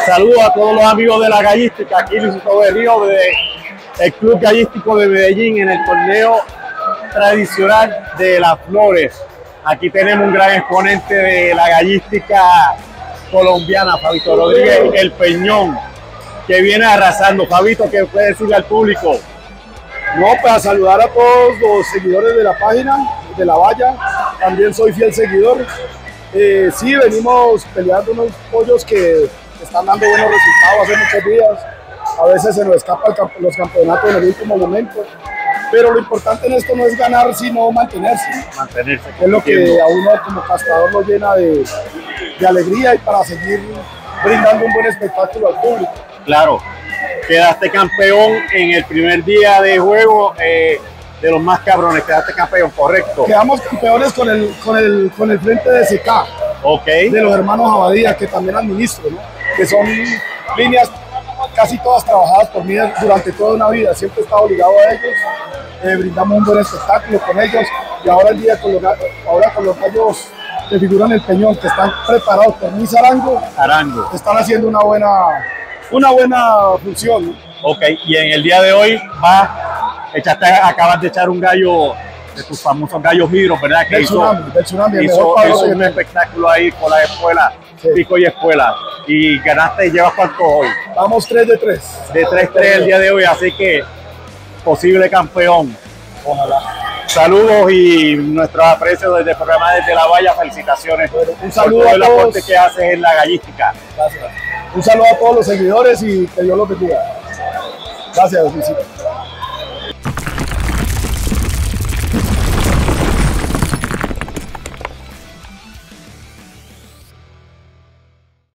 Saludos a todos los amigos de la gallística. Aquí Luisito Berrío del Club Gallístico de Medellín en el torneo tradicional de Las Flores. Aquí tenemos un gran exponente de la gallística colombiana, Fabito Rodríguez, el Peñón, que viene arrasando. Fabito, ¿qué puede decirle al público? No, para saludar a todos los seguidores de la página, de La Valla. También soy fiel seguidor. Sí, venimos peleando unos pollos que están dando buenos resultados hace muchos días. A veces se nos escapan los campeonatos en el último momento. Pero lo importante en esto no es ganar, sino mantenerse. Es lo que a uno como castador lo llena de alegría y para seguir brindando un buen espectáculo al público. Claro, quedaste campeón en el primer día de juego de los más cabrones, quedaste campeón, correcto. Quedamos campeones con el frente de SK, okay, de los hermanos Abadía, que también administro, ¿no? Que son líneas casi todas trabajadas por mí durante toda una vida, siempre he estado ligado a ellos, brindamos un buen espectáculo con ellos y ahora el día con los gallos que figuran el Peñón, que están preparados por mi Arango, están haciendo una buena función, ¿no? Ok, y en el día de hoy acabas de echar un gallo de tus famosos gallos Migros, ¿verdad? Que del tsunami, hizo un espectáculo ahí con la escuela, sí. Pico y Espuela. Y ganaste, ¿llevas cuánto hoy? Vamos 3 de 3. De 3-3 el día de hoy, así que posible campeón. Ojalá. Saludos y nuestros aprecios desde el programa Desde La Valla, felicitaciones. Bueno, un saludo por todo a el todos. aporte que haces en la gallística. Gracias. Un saludo a todos los seguidores y que Dios los bendiga. Gracias, Luisito.